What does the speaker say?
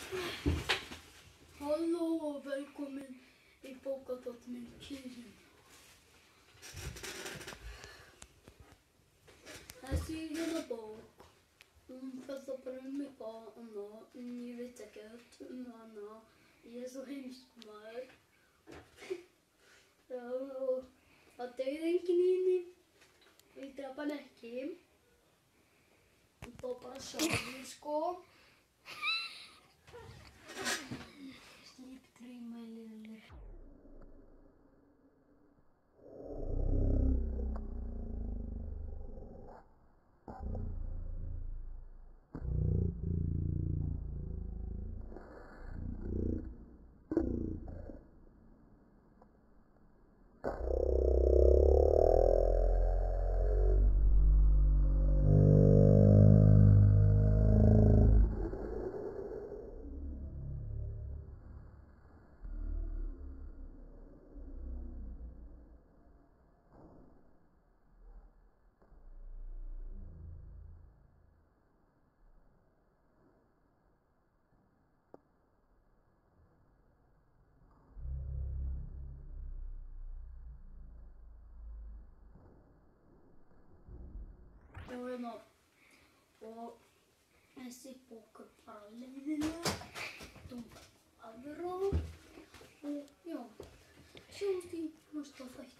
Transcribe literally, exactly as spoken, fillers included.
Halló og velkomin í bókaþáttinn minn Kýrin. Þessi hérna bók, hún fjallar bara um eitthvað annað, en ég veit ekkert um hana. Ég er svo heimskur maður. Já, og það deyr enginn í henni. Ég drap hann ekki. Hún dó bara sjálfur, sko. Sleep dream my little life. Já, hérna, og þessi bók er bara leiðileg, hún er aðra og já, sjáumst í næsta þætti.